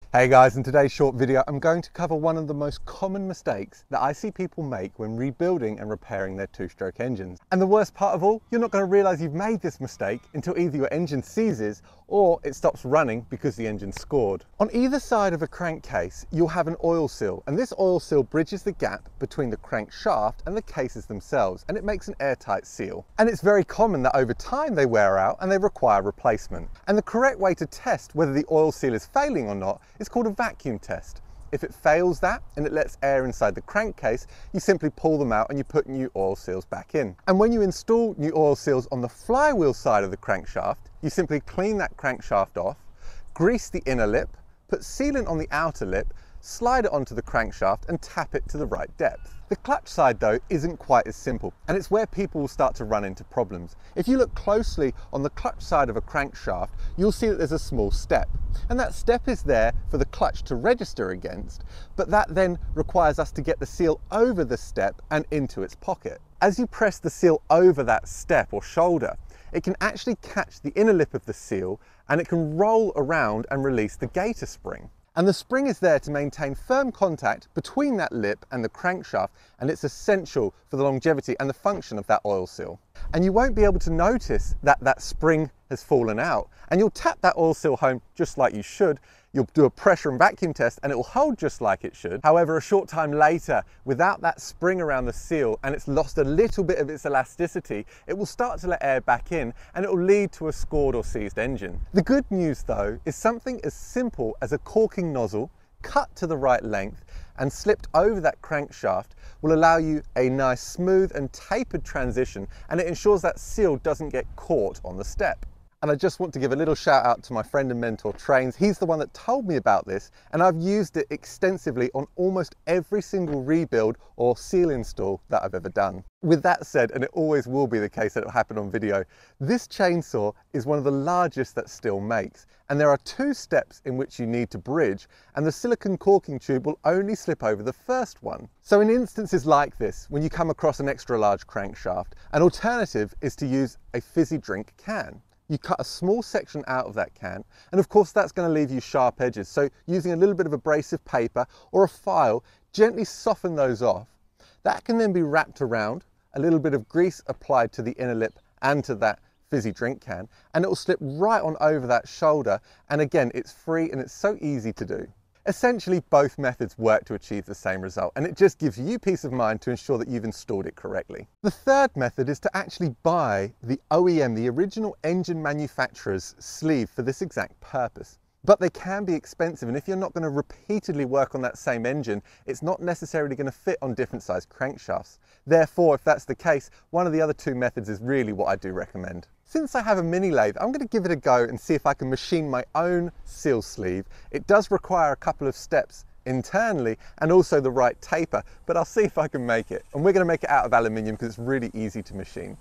Hey guys, in today's short video I'm going to cover one of the most common mistakes that I see people make when rebuilding and repairing their two-stroke engines. And the worst part of all, you're not going to realise you've made this mistake until either your engine seizes or it stops running because the engine scored. On either side of a crankcase you'll have an oil seal, and this oil seal bridges the gap between the crankshaft and the cases themselves, and it makes an airtight seal. And it's very common that over time they wear out and they require replacement. And the correct way to test whether the oil seal is failing or not is called a vacuum test. If it fails that and it lets air inside the crankcase, you simply pull them out and you put new oil seals back in. And when you install new oil seals on the flywheel side of the crankshaft, you simply clean that crankshaft off, grease the inner lip, put sealant on the outer lip, slide it onto the crankshaft and tap it to the right depth. The clutch side though isn't quite as simple, and it's where people will start to run into problems. If you look closely on the clutch side of a crankshaft, you'll see that there's a small step, and that step is there for the clutch to register against, but that then requires us to get the seal over the step and into its pocket. As you press the seal over that step or shoulder, it can actually catch the inner lip of the seal and it can roll around and release the gator spring. And the spring is there to maintain firm contact between that lip and the crankshaft, and it's essential for the longevity and the function of that oil seal. And you won't be able to notice that that spring has fallen out, and you'll tap that oil seal home just like you should. You'll do a pressure and vacuum test and it will hold just like it should. However, a short time later, without that spring around the seal and it's lost a little bit of its elasticity, it will start to let air back in and it will lead to a scored or seized engine. The good news though is something as simple as a caulking nozzle cut to the right length and slipped over that crankshaft will allow you a nice smooth and tapered transition, and it ensures that seal doesn't get caught on the step. And I just want to give a little shout out to my friend and mentor Trains. He's the one that told me about this, and I've used it extensively on almost every single rebuild or seal install that I've ever done. With that said, and it always will be the case that it'll happen on video, this chainsaw is one of the largest that Stihl makes, and there are two steps in which you need to bridge, and the silicone caulking tube will only slip over the first one. So in instances like this, when you come across an extra large crankshaft, an alternative is to use a fizzy drink can. You cut a small section out of that can, and of course that's going to leave you sharp edges, so using a little bit of abrasive paper or a file, gently soften those off. That can then be wrapped around, a little bit of grease applied to the inner lip and to that fizzy drink can, and it will slip right on over that shoulder, and again it's free and it's so easy to do. Essentially both methods work to achieve the same result, and it just gives you peace of mind to ensure that you've installed it correctly. The third method is to actually buy the OEM, the original engine manufacturer's sleeve for this exact purpose. But they can be expensive, and if you're not going to repeatedly work on that same engine, it's not necessarily going to fit on different size crankshafts. Therefore, if that's the case, one of the other two methods is really what I do recommend. Since I have a mini lathe, I'm going to give it a go and see if I can machine my own seal sleeve. It does require a couple of steps internally and also the right taper, but I'll see if I can make it. And we're going to make it out of aluminium because it's really easy to machine.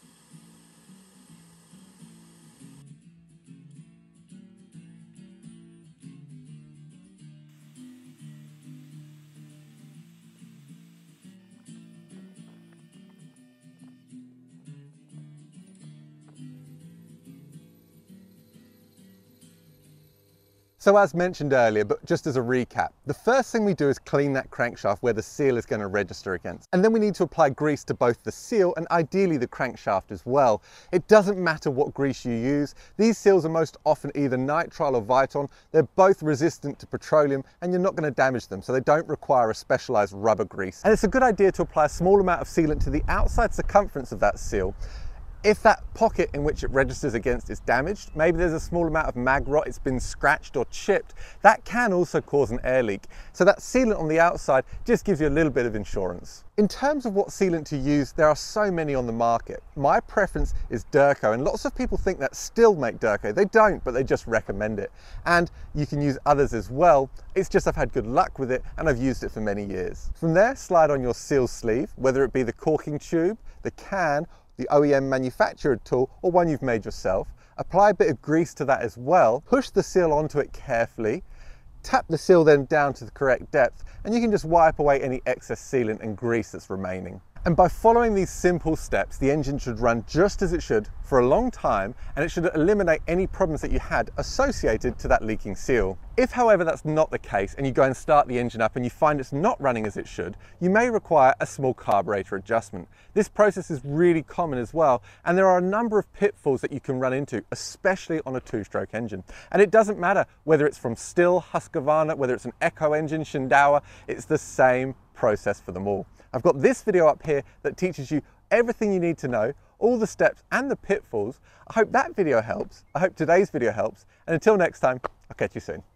So as mentioned earlier, but just as a recap, the first thing we do is clean that crankshaft where the seal is going to register against. And then we need to apply grease to both the seal and ideally the crankshaft as well. It doesn't matter what grease you use. These seals are most often either nitrile or Viton. They're both resistant to petroleum and you're not going to damage them, so they don't require a specialized rubber grease. And it's a good idea to apply a small amount of sealant to the outside circumference of that seal. If that pocket in which it registers against is damaged, maybe there's a small amount of mag rot, it's been scratched or chipped, that can also cause an air leak. So that sealant on the outside just gives you a little bit of insurance. In terms of what sealant to use, there are so many on the market. My preference is Durco, and lots of people think that Stihl make Durco. They don't, but they just recommend it. And you can use others as well. It's just I've had good luck with it and I've used it for many years. From there, slide on your seal sleeve, whether it be the caulking tube, the can, the OEM manufactured tool, or one you've made yourself. Apply a bit of grease to that as well. Push the seal onto it carefully. Tap the seal then down to the correct depth, and you can just wipe away any excess sealant and grease that's remaining. And by following these simple steps, the engine should run just as it should for a long time, and it should eliminate any problems that you had associated to that leaking seal. If, however, that's not the case and you go and start the engine up and you find it's not running as it should, you may require a small carburetor adjustment. This process is really common as well, and there are a number of pitfalls that you can run into, especially on a two-stroke engine. And it doesn't matter whether it's from Stihl, Husqvarna, whether it's an Echo engine, Shindauer, it's the same process for them all. I've got this video up here that teaches you everything you need to know, all the steps and the pitfalls. I hope that video helps. I hope today's video helps. And until next time, I'll catch you soon.